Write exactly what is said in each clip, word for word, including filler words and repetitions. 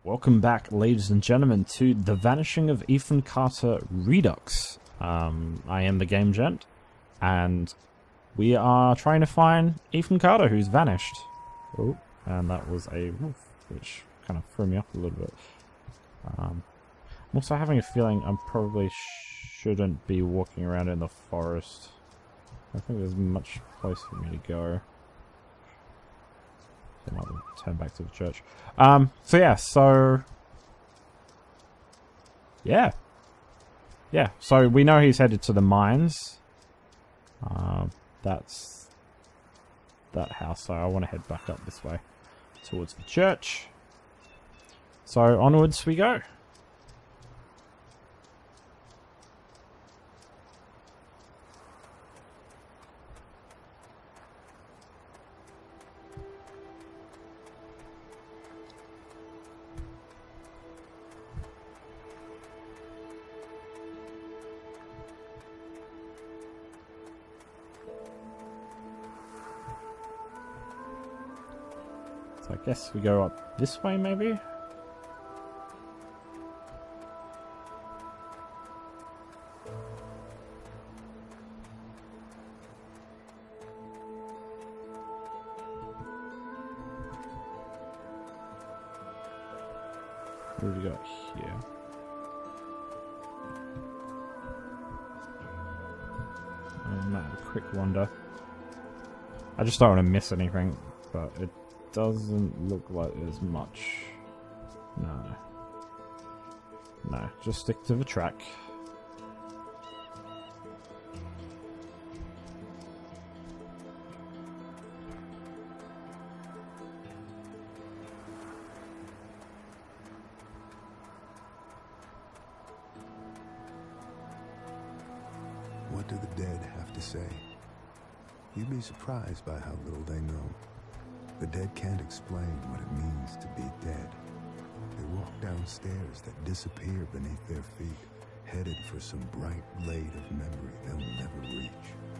Welcome back, ladies and gentlemen, to The Vanishing of Ethan Carter Redux. Um, I am the Game Gent, and we are trying to find Ethan Carter, who's vanished. Oh, and that was a wolf, which kind of threw me off a little bit. Um, I'm also having a feeling I probably shouldn't be walking around in the forest. I think there's much place for me to go. I might turn back to the church. Um, so yeah, so... Yeah. Yeah, so we know he's headed to the mines. Uh, that's that house, so I want to head back up this way towards the church. So onwards we go. So I guess we go up this way, maybe? What have we got here? I might have a quick wander. I just don't want to miss anything, but it doesn't look like there's much. No. No, just stick to the track. What do the dead have to say? You'd be surprised by how little they know. The dead can't explain what it means to be dead. They walk down stairs that disappear beneath their feet, headed for some bright blade of memory they'll never reach.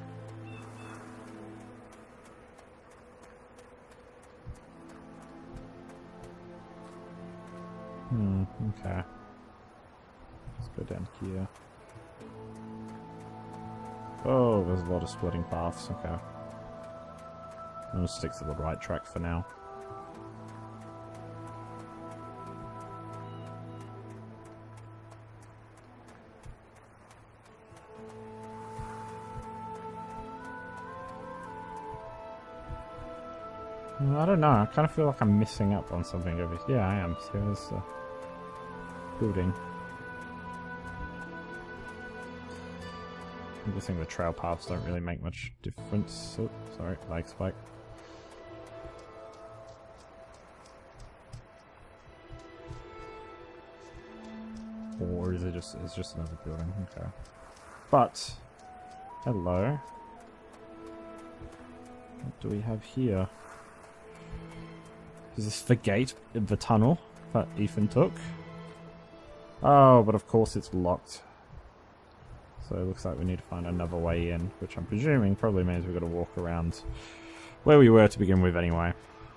Hmm, okay. Let's go down here. Oh, there's a lot of splitting paths, okay. I'm gonna stick to the right track for now. I don't know, I kind of feel like I'm missing up on something over here. Yeah, I am. See, there's a building. I'm guessing the trail paths don't really make much difference. Oh, sorry, lag spike. Or is it just, it's just another building? Okay. But, hello. What do we have here? Is this the gate of the tunnel that Ethan took? Oh, but of course it's locked. So it looks like we need to find another way in, which I'm presuming probably means we've got to walk around where we were to begin with anyway.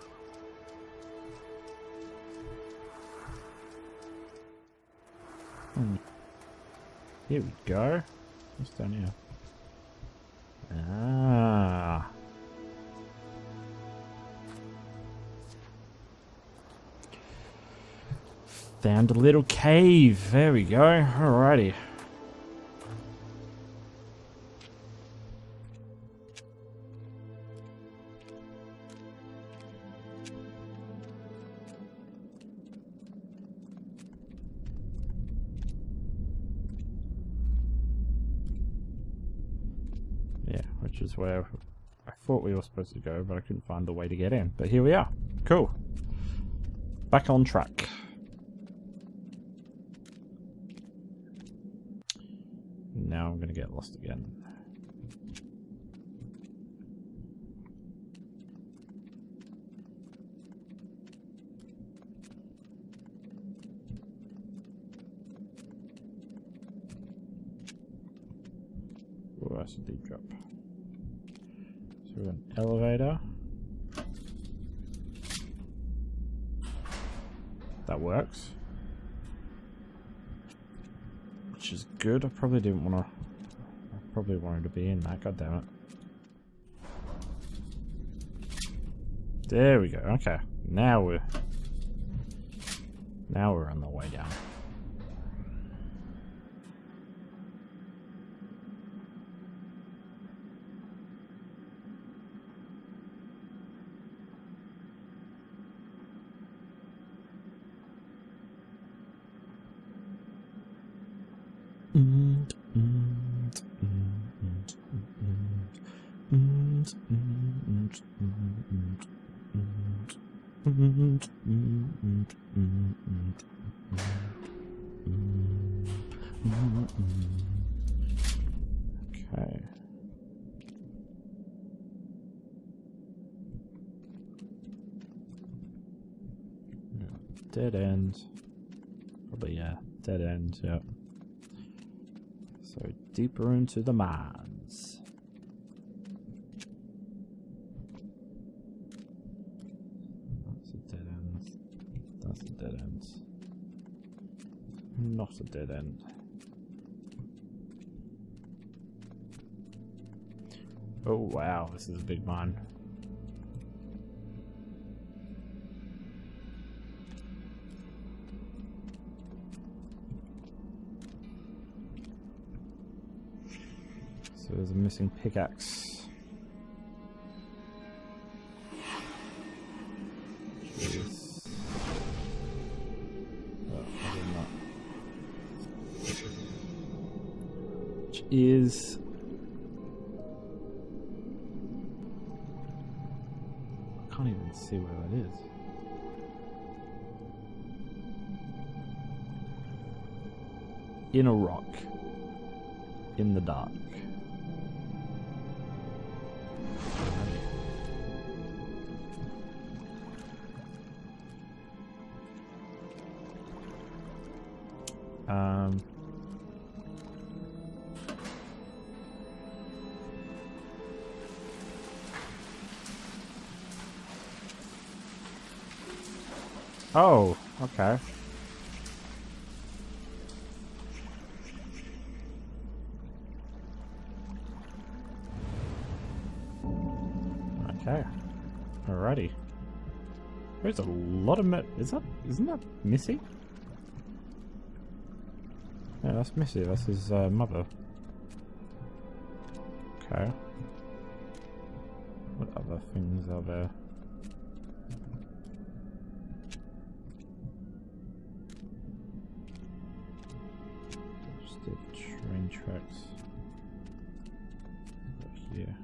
Hmm. Here we go. What's down here? Ah. Found a little cave. There we go. Alrighty. Yeah, which is where I thought we were supposed to go, but I couldn't find the way to get in. But here we are. Cool. Back on track. Now I'm going to get lost again. Oh, that's a deep drop. So an elevator. that works. Which is good. I probably didn't want to... I probably wanted to be in that, god damn it. There we go, okay. Now we're... Now we're on the way down. Okay. Dead end. Probably, yeah. Dead end, yeah. So deeper into the mines. That's a dead end. That's a dead end. Not a dead end. Oh wow, this is a big mine. So there's a missing pickaxe. Jeez. Oh, I did not. Which is... I can't even see where that is. In a rock. In the dark. Um, oh, okay. Okay. Alrighty. There's a lot of it. Is that, isn't that Missy? Yeah, that's Missy. That's his uh, mother. Okay. What other things are there? Just the train tracks. Over here.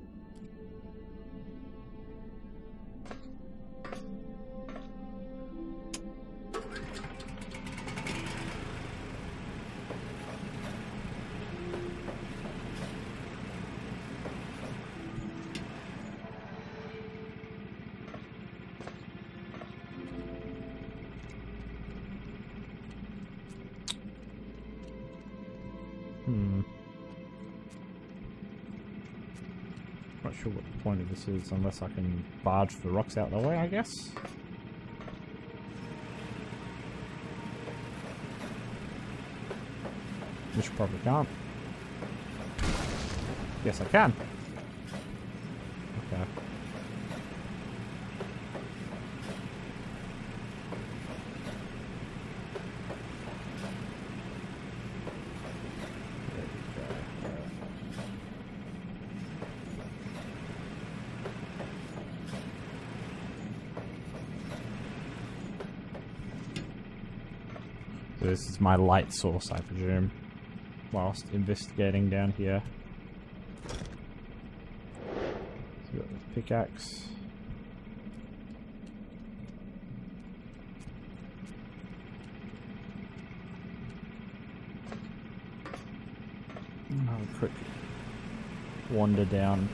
Hmm. Not sure what the point of this is, unless I can barge the rocks out the way, I guess. Which probably can't. Yes, I can. Okay. This is my light source, I presume, whilst investigating down here. So we got the pickaxe. I'll have a quick wander down.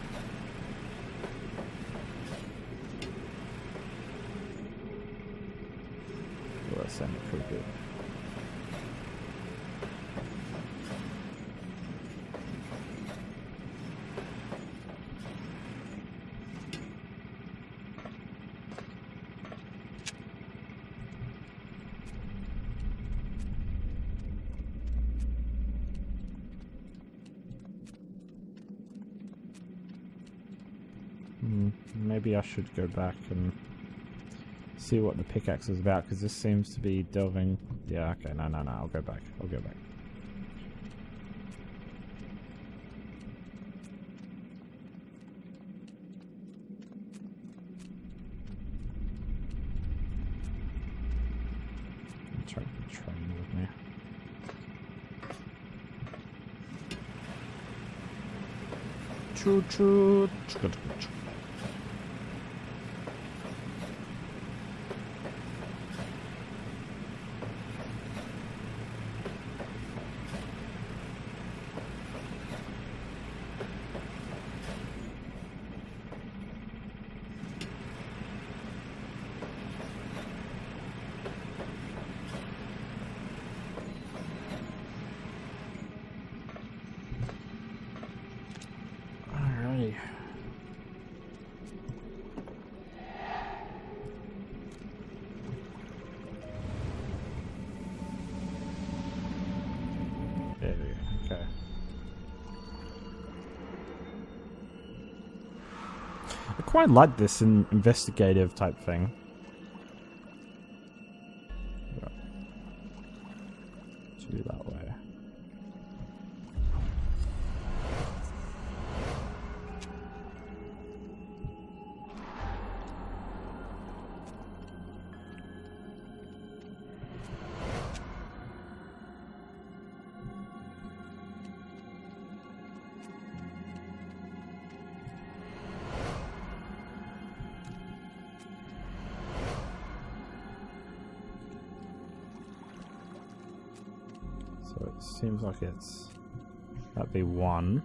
Oh, that sounded pretty good. Maybe I should go back and see what the pickaxe is about, because this seems to be delving... Yeah, okay, no, no, no, I'll go back. I'll go back. Try the train with me. Choo choo. Choo choo choo. There we go. Okay. I quite like this in investigative type thing. To do that way. So it seems like it's... that'd be one.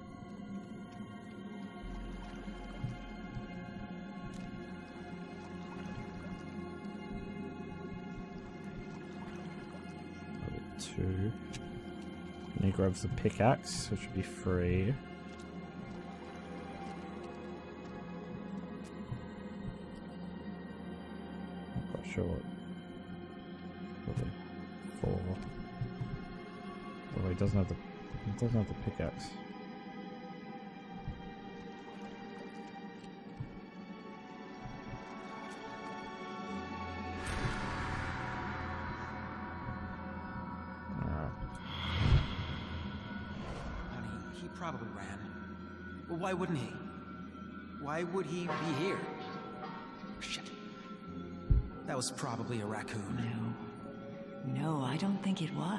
That'd be two. And he grabs the pickaxe, which would be three. Not quite sure what. Probably four. Oh, he doesn't have the he doesn't have the pickaxe. Alright. Honey, he probably ran. Well, why wouldn't he? Why would he be here? Shit. That was probably a raccoon. No. No, I don't think it was.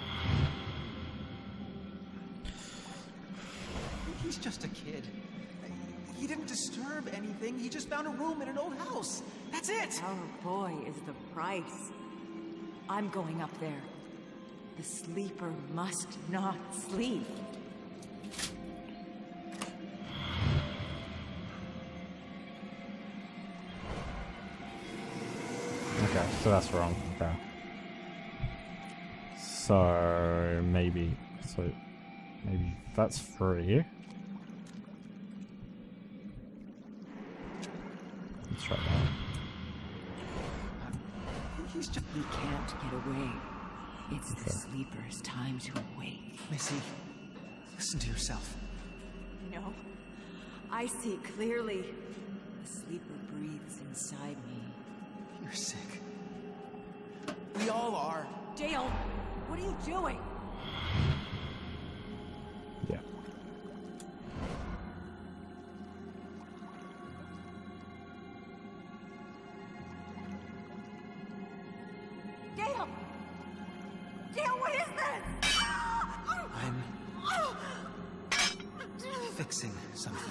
He's just a kid. He didn't disturb anything. He just found a room in an old house. That's it. Our boy is the price. I'm going up there. The sleeper must not sleep. Okay, so that's wrong. Okay. So maybe so maybe that's free. Let's try that. He's just... He can't get away. It's the Okay. sleeper's time to awake. Missy, listen to yourself. No, I see clearly. The sleeper breathes inside me. You're sick. We all are. Dale, what are you doing? Yeah. Dale! Dale, what is this? I'm fixing something.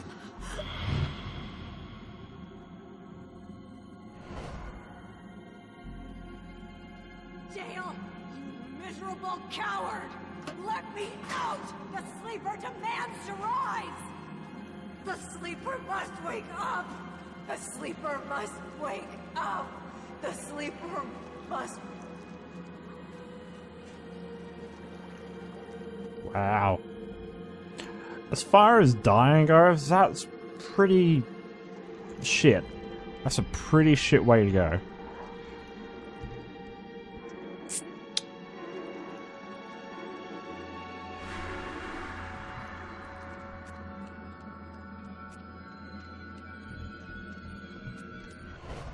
Dale, you miserable coward! Let me out! The sleeper demands to rise! The sleeper must wake up! The sleeper must wake up! The sleeper must... Wow. As far as dying goes, that's pretty shit. That's a pretty shit way to go.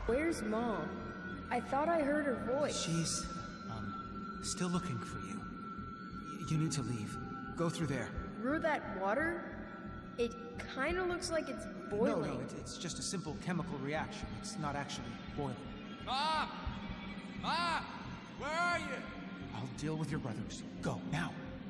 Where's Mom? I thought I heard her voice. She's, um, still looking for you. Y- You need to leave. Go through there. Through that water? It kinda looks like it's No, boiling. no, it, it's just a simple chemical reaction. It's not actually boiling. Mom! Mom! Where are you? I'll deal with your brothers. Go, now.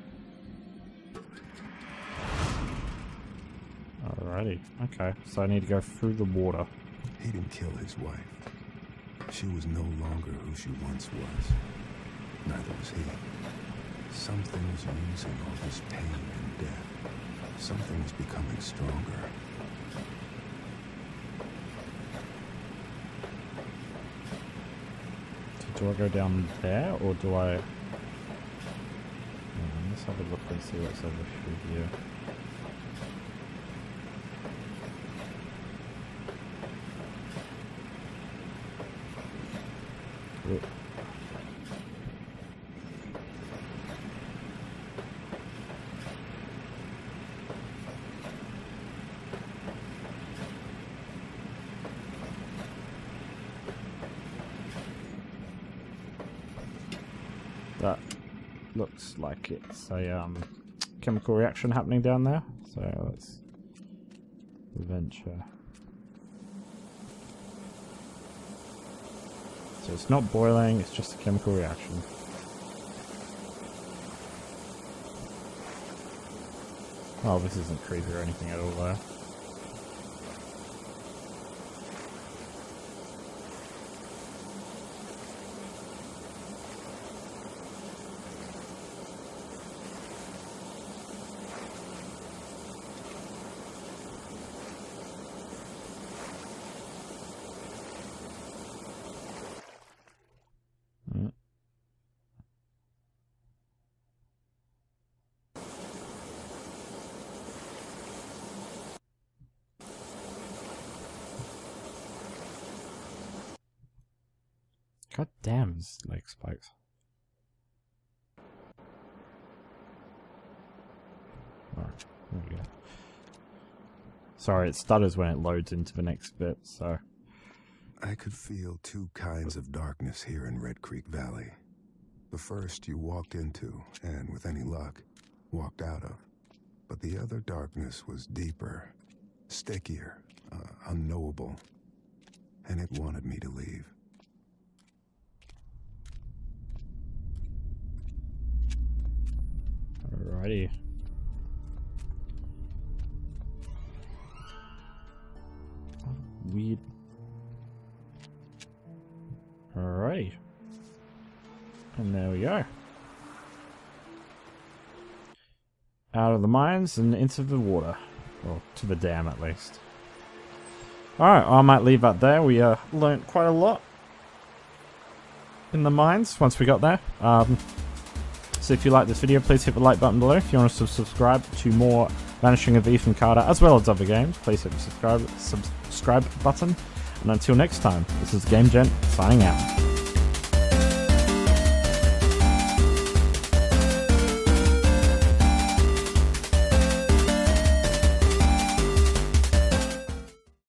Alrighty. Okay, so I need to go through the water. He didn't kill his wife. She was no longer who she once was. Neither was he. Something was using all this pain and death. Something was becoming stronger. So do I go down there, or do I... Hmm, let's have a look and see what's over through here. Whoop. That looks like it's a um, chemical reaction happening down there. So let's venture. So it's not boiling, it's just a chemical reaction. Oh, this isn't creepy or anything at all though. God damn, his leg spikes. Alright, there we go. Sorry, it stutters when it loads into the next bit, so... I could feel two kinds of darkness here in Red Creek Valley. The first you walked into, and with any luck, walked out of. But the other darkness was deeper, stickier, uh, unknowable. And it wanted me to leave. Alrighty. Weird. Alrighty. And there we go. Out of the mines and into the water. Or to the dam at least. Alright, I might leave that there. We uh, learnt quite a lot in the mines once we got there. Um, so if you like this video, please hit the like button below. If you want to subscribe to more Vanishing of Ethan Carter as well as other games, please hit the subscribe, subscribe button. And until next time, this is GameGent signing out.